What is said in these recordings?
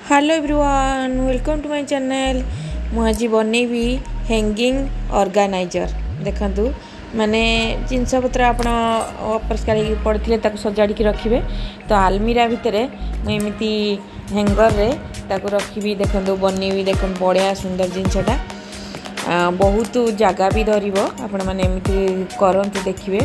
Hello everyone welcome to my channel. मुझे बनैबी hanging organiser. देखंतु माने जिनस पत्र आपण अपरिष्कार पड़े सजाड़ी रखिए। तो आलमीरा भितर मुझे हैंगर रे ताको रखी देखो बनैबी। देख बढ़िया सुंदर जिनसटा बहुत जगह भी धरब आपण मैंने करंतु देखिए।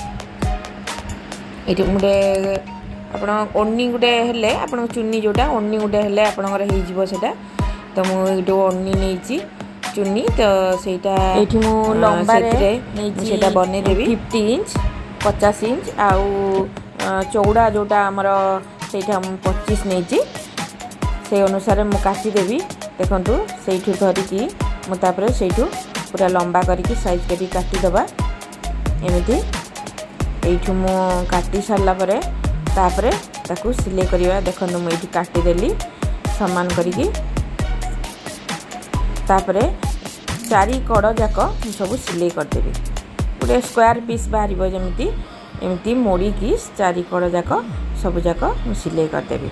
ये गोटे आपण ओढ़नी गोटे हेले आपण चुन्नी जोटा ओढ़नी गोटे हेले आपणकर हो सेटा। तो मुझे ओढ़नी नहीं चुन्नी तो सेटा मु लंबा सेटा बने देबी 50 इंच 50 इंच आउ चौड़ा जोटा आमर सेटा 25 नहीं से अनुसार मु काटी देबी। देखंतु सेठू धरिकी मुतापर सेठू पूरा लंबा करके साइज करी काटी दबा। एमिति एठू मु काटी सारला परे तापरे ताकू सिलाई करिवा। देखंतु मु एठी काटी देली समान करिकी तापरे चारि कड़ जाक सब सिलाई कर देबी। गोटे स्क्वायर पीस बाहर जमिति एमिति मोड़ी की चारि कड़ जाक सब जाक सिलाई कर देबी।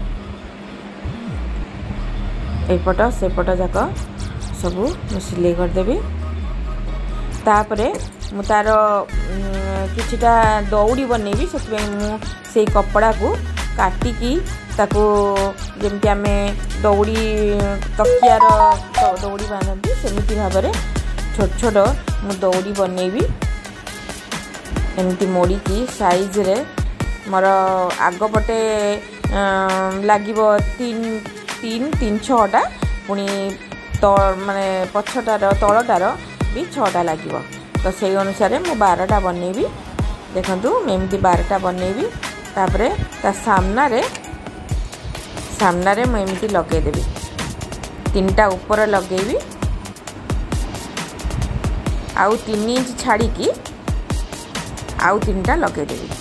एपट सेपट जाक सब सिलाई कर देबी। तापरे मु तार किछिटा दौड़ी बनैबी। से कपड़ा को काटिकी ताको जमती आम दौड़ी तकियार दौड़ी बांधती सेमती भाव में छोट छोट मु दौड़ी बनैबी। एमती मोड़ी की साइज रे मोर आगपटे लागिबो 3 6टा पुणी माने पछटार तलटार भी 6टा लागिबो। तो से अनुसार मु 12टा बनैबी। देखंतु एमती 12टा बनैबी। तापरे ता सामना रे मैं एमती लगे देबी। 3टा ऊपर लगेबी आउ 3 इंच छाड़ी की आउ 3टा लगे देबी।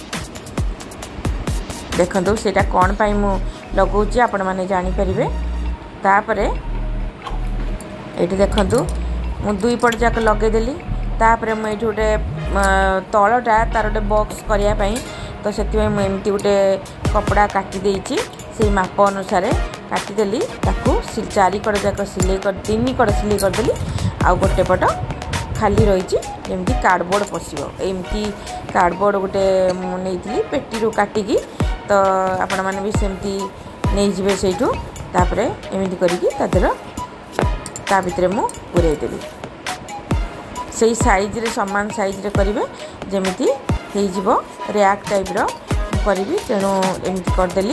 देखंतु सेटा कोन पाई मु लगौची आपण माने जानि परिबे। तापरे एठी देखंतु मु 2 पट जाक लगे देली। तापरे मु एठी गोटे तलटा तार गोटे बॉक्स करिया पई तो से मुझे गोटे कपड़ा काटी देइछि से माप अनुसार काटी देली। ताकू 4 कड़ जाक सिलाई कर 3 कड़ सिलाई कर देली आ गोटे पट खाली रही जमी कार्डबोर्ड पशिबो। एमती कार्डबोर्ड गोटे नहीं पेटी रू काटिकी तो आपण मैंने भी सेमती नहीं जिवे सेठू। तापरे एमती करिकी ता भितर मु पुरई देबी। से साइज रे समान साइज रे करिवे जेमिति हो रैक टाइप रो करी। तेणु एमती करदेली।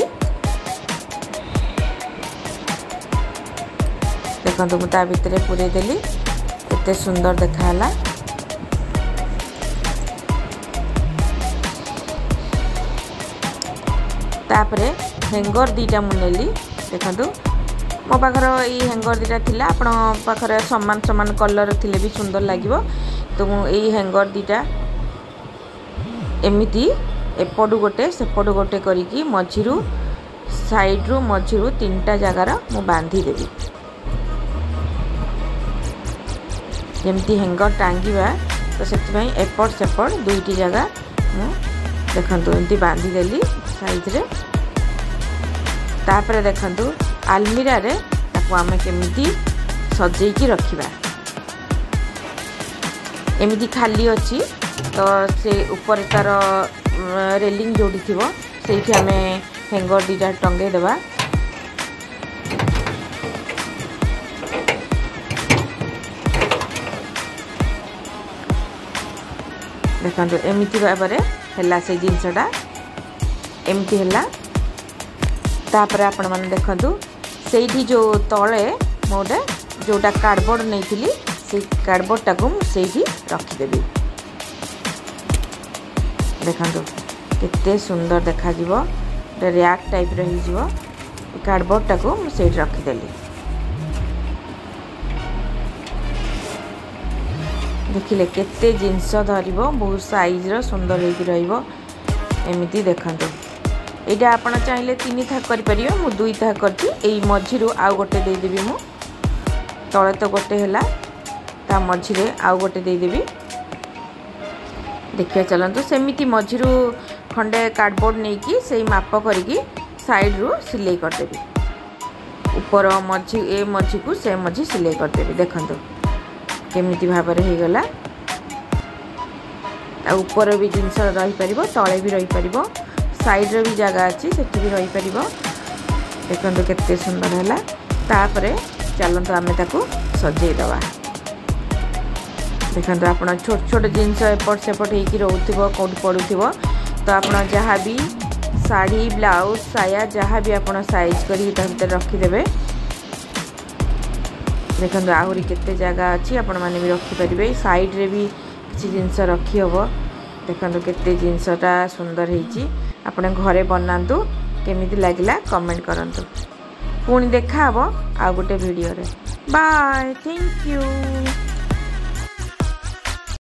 देखो मुझे भितर पूरे देली केते सुंदर देखाला। तापरे हैंगर 2टा मुनेली। देखो मो पाखर ये हैंगर 2टा थिला आपण पाखर समान समान कलर थिले भी सुंदर लागिवो। तो मु ये हैंगर 2टा एमिति एपटू गोटे सेपटू गोटे करिकी मझिरू साइड रू मझिरू 3टा जगार मु बांधी देबी। जेमती हैंगर टांगिबा तो सेति एपट सेपट 2टी जगह मु देखंतु एमती बांधी देली साइज रे। तापरे देखंतु आलमीरा रे ताको आमे केमिति सजेकी रखिबा। एमिति खाली अछि तो से ऊपर तार रेलिंग जोड़ी थी से आम हैंगर 2टा टंगे देवा। देखो एमती भाव है से जिनसटा एमती है। तापर आपण मैंने देखु से जो तले मोटे जोटा कार्डबोर्ड नहीं से कार्डबोर्ड टाक से रखीदेवी। देखो केते सुंदर देखा जीवो रैक टाइप रही जीवो। कार्डबोर्ड टाको से रखीदेली। देखिले केते जिनस धरिबो बहुत साइज रो सुंदर होई रहिबो। एमिति देखंतु एटा आपण चाहिले 3 थाक करि परियो। मु 2 थाक करछि। एई मझिरो आउ गोटे दे देबी। मु तळे तो गोटे हैला ता मझिरे आउ गोटे दे देबी। देखिए चलतु सेमिति मझिरू खंडे कार्डबोर्ड नहीं कि से माप करिकी साइड रू सिलाई कर देबी। ऊपर मझी ए मझी को से मझी सिलाई करदेवी देखो केमिति भाव हो गला ऊपर भी जिनस रही पारिबो तळे भी रही पारिबो साइड रे भी जगह अच्छी सेठी भी रही पारिबो देखो केते सुंदर हैला तापरे चलंतु आमे ताकू सजेई दवा देखो आपण छोट छोट जिनस एपट सेपट होइकी रहउथिबो कोड पडुथिबो तो आपण जहाँ भी साड़ी ब्लाउज साया जहाँ भी आपण साइज करी ता भीतर रखी देबे देखो आहुरी केते जगह अच्छी आपण माने भी रखी परिबे साइड रे भी किछि जिनस रखी हबो देखो केते जिनसटा सुंदर हेची आपण घरे बनांतु केमिति लागिला कमेंट करंतु पुणी देखा हबो आ गोटे वीडियो रे बाय थैंक यू।